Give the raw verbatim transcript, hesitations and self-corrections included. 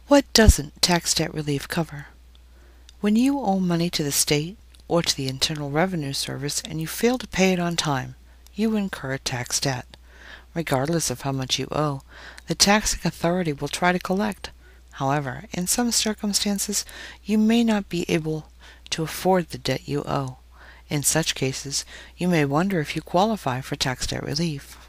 What doesn't tax debt relief cover? When you owe money to the state or to the Internal Revenue Service and you fail to pay it on time, you incur a tax debt. Regardless of how much you owe, the taxing authority will try to collect. However, in some circumstances, you may not be able to afford the debt you owe. In such cases, you may wonder if you qualify for tax debt relief.